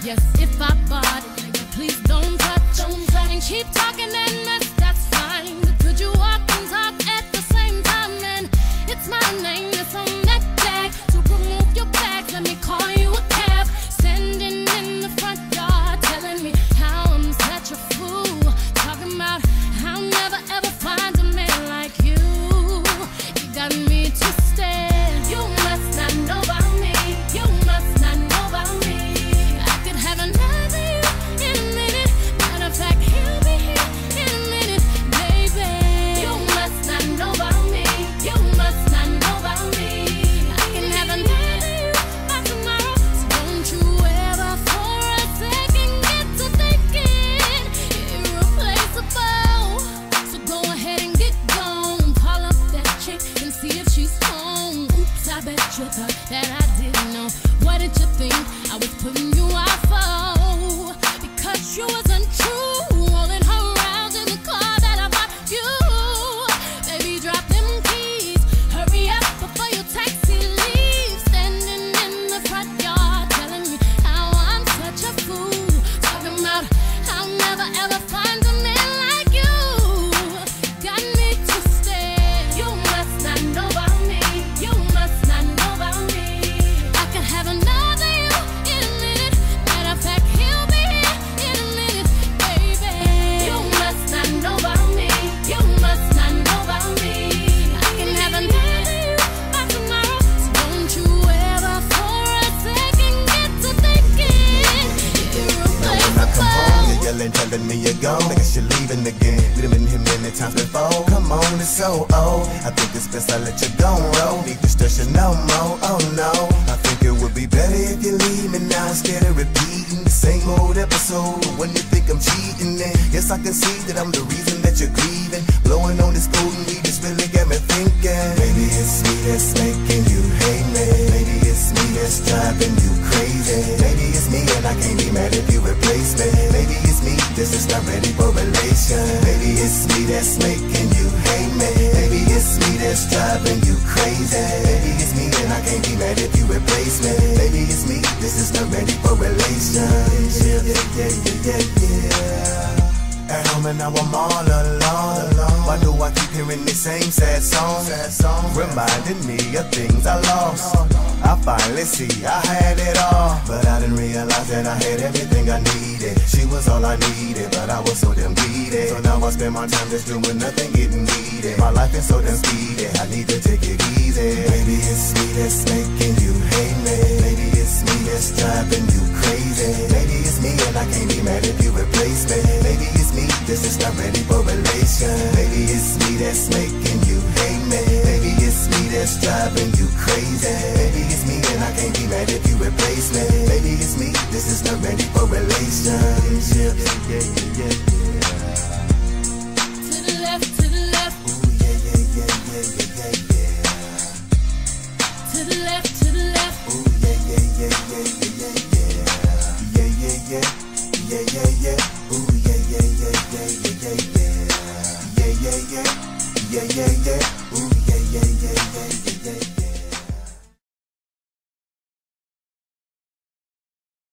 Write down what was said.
Yes, if I bought it, please don't touch. And keep talking and mess, that's fine. But could you walk and talk at the same time? And it's my name that's on that tag. So remove your bags, let me call you a cab. Standing in the front yard, telling me how I'm such a fool. Talking about I'll never ever find a man like you. You got me twisted. You must not know about me. You must not know about me. I could have another you in a minute. Matter of fact, he'll be here in a minute, baby. You must not know about me. You must not know about me. I can have another you by tomorrow. So don't you ever for a second get to thinking irreplaceable. So go ahead and get gone. Call up that chick and see if she's home. Oops, I bet you thought that I didn't know. What did you think I was putting you off for? Because you wasn't true. Rolling her around in the car that I bought you. Baby, drop them keys. Hurry up before your taxi leaves. Standing in the front yard, telling me how I'm such a fool. Talking about I'll never ever find a man like you. Got me twisted. You must not know about me. You must not know about me. I could have another you in a minute. Matter of fact, he'll be here in a minute, baby. You must not know about me. You must not know about me. I can have another you by tomorrow. So don't you ever for a second get to thinking When I come home, you're yelling, telling me you're gone. I guess you're leaving again. We done been here many times before. Come on, it's so old. I think it's best I let you go and roll. Need to stress you no more. Oh no, I think it would be better if you leave me now instead of repeating the same old episode. When you think I'm cheating, then yes, I can see that I'm the reason that you're grieving. Blowing on this golden weed, this really got me thinking. Maybe it's me that's making you hate me. Maybe it's me that's driving you crazy. Maybe it's me and I can't be mad if you replace me. Maybe it's me that's just not ready for relation. Maybe it's me that's making you hate me. Maybe it's me that's driving you crazy. Maybe it's me and I can't be mad if you replace me. Maybe it's me that's just not ready for relationship. Yeah. At home and now I'm all alone. Why do I keep hearing the same sad song? Reminding me of things I lost. I finally see I had it all, but I didn't realize that I had everything I needed. She was all I needed, but I was so damn greedy. So now I spend my time just doing nothing, getting needed. My life is so damn speedy, I need to take it easy. Maybe it's me that's making you hate me. Maybe it's me that's driving you crazy. Maybe it's me and I can't be mad if you replace me. Maybe it's me that's just not ready for relation. Maybe it's me that's making you hate me. Maybe it's me that's driving you crazy. Maybe it's me and I can't be mad if you replace me. Maybe it's me that's just not ready for relationship. Yeah. to the left, to the left. Ooh, yeah. To the left, to the left. Ooh, yeah. Ooh, yeah.